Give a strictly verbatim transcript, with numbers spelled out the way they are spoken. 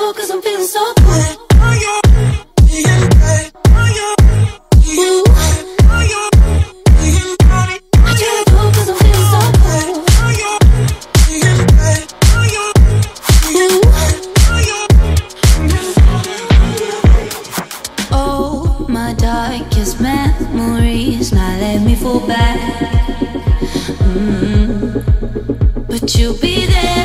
go cause I'm feeling so good. Darkest memories now let me fall back, mm-hmm. But you'll be there.